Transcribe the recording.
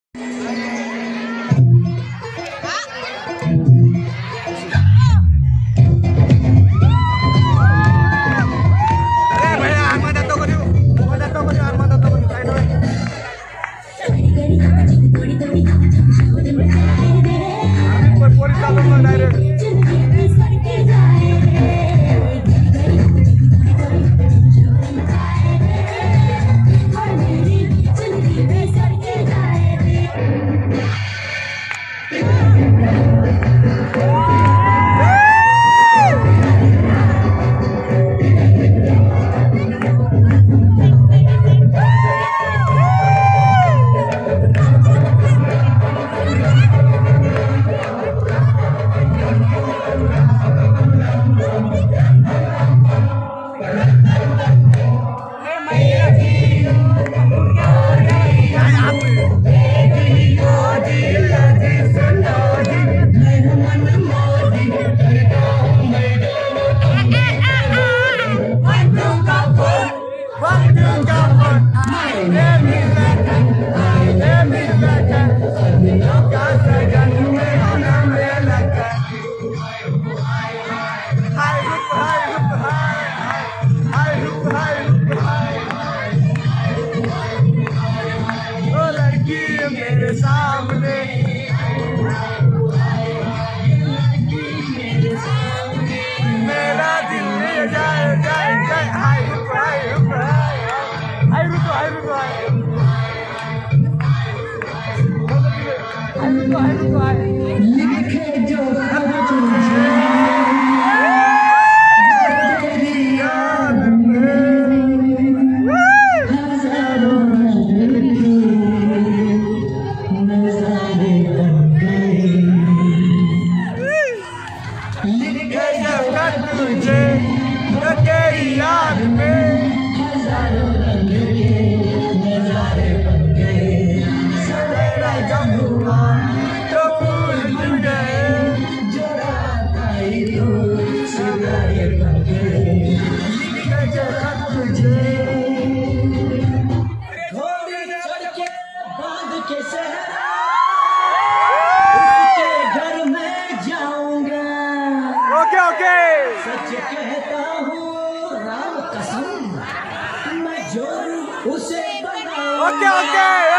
मेरे सामने मेरा दिल ले जाए जाए जाए हाय रुको हाय रुको हाय रुको हाय रुको हाय रुको हाय लिखे जो तेरी याद में हजारों रंग के नजारे बन गए। सवेरा जब हुआ तो फूल खिल गए, जो रात आई तो सवेरे बन गए। जरा तुझे थोड़ी चढ़ के बांध के सहरा उसके घर में जाऊंगा। ओके ओके सच कहता हूँ राम कसम मैं जो उसे बनाऊंगा। Okay okay